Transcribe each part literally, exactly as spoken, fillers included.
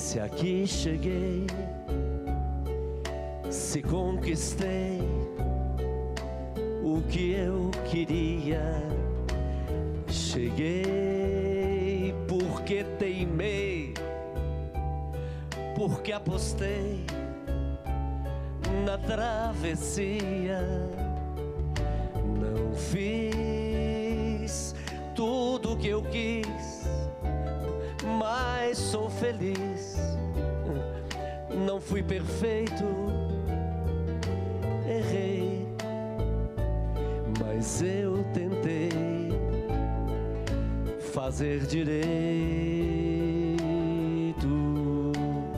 Se aqui cheguei, se conquistei o que eu queria, cheguei porque teimei, porque apostei na travessia. Não fiz tudo o que eu quis, mas sou feliz. Não fui perfeito, errei, mas eu tentei fazer direito.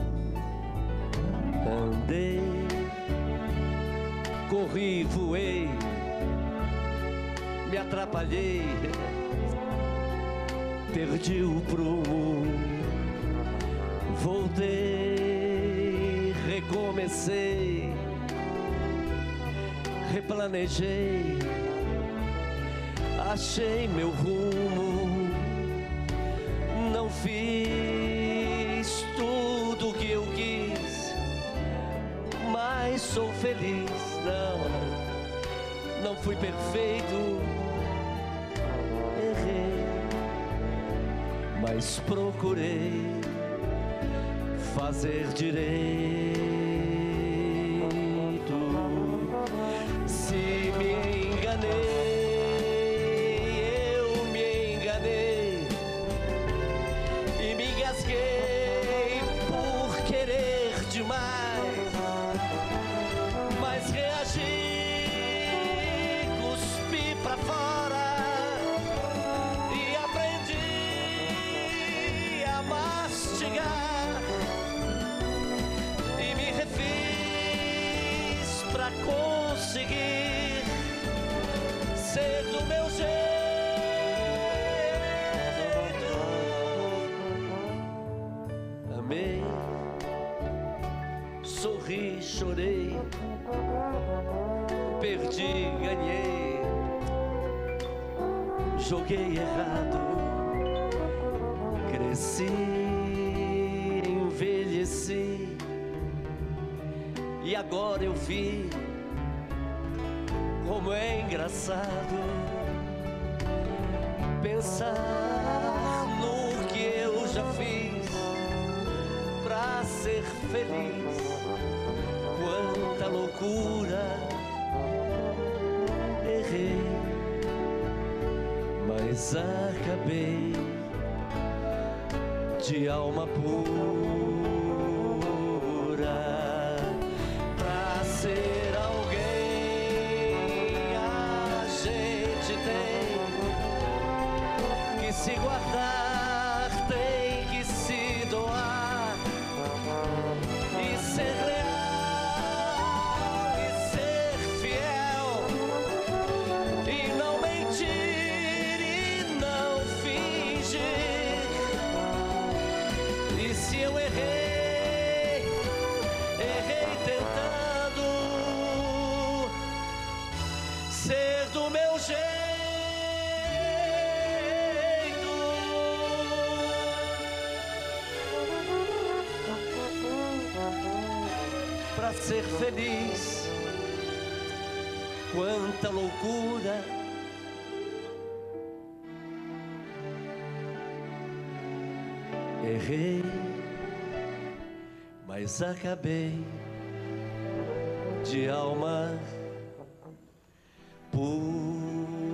Andei, corri, voei, me atrapalhei, perdi o prumo, voltei, recomecei, replanejei, achei meu rumo. Não fiz tudo o que eu quis, mas sou feliz. Não, não fui perfeito, errei, mas procurei fazer direito. Se me enganei, eu me enganei e me engasguei por querer demais, mas reagi, cuspi pra fora e aprendi a mastigar e me refiz pra conseguir ser do meu jeito. Amei, sorri, chorei, perdi, ganhei, joguei errado, cresci, envelheci, e agora eu vi como é engraçado pensar no que eu já fiz pra ser feliz. Quanta loucura, errei, mas acabei de alma pura. Pra ser alguém a gente tem que se guardar, tem que se doar e ser real e ser fiel e não mentir e não fingir. E se eu errei, errei tentando ser do meu jeito. Pra ser feliz, quanta loucura. Errei, mas acabei de alma pura.